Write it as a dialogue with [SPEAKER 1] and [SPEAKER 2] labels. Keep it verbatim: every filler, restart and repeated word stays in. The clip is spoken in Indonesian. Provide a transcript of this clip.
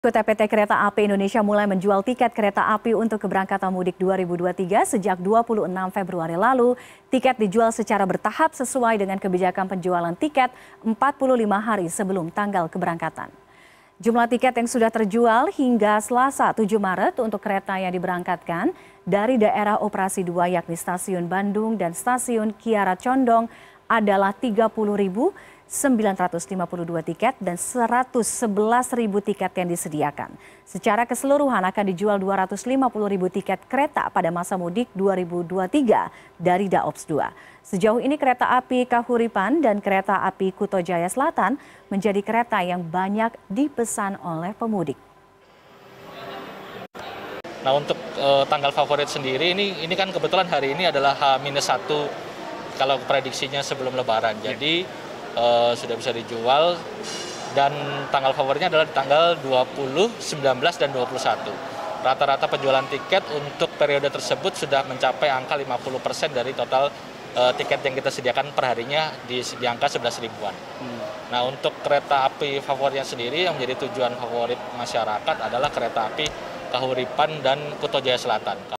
[SPEAKER 1] Kota P T Kereta Api Indonesia mulai menjual tiket kereta api untuk keberangkatan mudik dua ribu dua puluh tiga sejak dua puluh enam Februari lalu. Tiket dijual secara bertahap sesuai dengan kebijakan penjualan tiket empat puluh lima hari sebelum tanggal keberangkatan. Jumlah tiket yang sudah terjual hingga Selasa tujuh Maret untuk kereta yang diberangkatkan dari daerah operasi dua yakni Stasiun Bandung dan Stasiun Kiara Condong adalah tiga puluh ribu sembilan ratus lima puluh dua tiket dan seratus sebelas ribu tiket yang disediakan. Secara keseluruhan akan dijual dua ratus lima puluh ribu tiket kereta pada masa mudik dua ribu dua puluh tiga dari Daops dua. Sejauh ini kereta api Kahuripan dan kereta api Kuto Jaya Selatan menjadi kereta yang banyak dipesan oleh pemudik.
[SPEAKER 2] Nah, untuk uh, tanggal favorit sendiri ini ini kan kebetulan hari ini adalah H minus satu kalau prediksinya sebelum Lebaran. Jadi Uh, sudah bisa dijual dan tanggal favoritnya adalah di tanggal dua puluh, sembilan belas, dan dua puluh satu. Rata-rata penjualan tiket untuk periode tersebut sudah mencapai angka lima puluh persen dari total uh, tiket yang kita sediakan per harinya di, di angka sebelas ribuan. Hmm. Nah, untuk kereta api favoritnya sendiri yang menjadi tujuan favorit masyarakat adalah kereta api Kahuripan dan Kuto Jaya Selatan.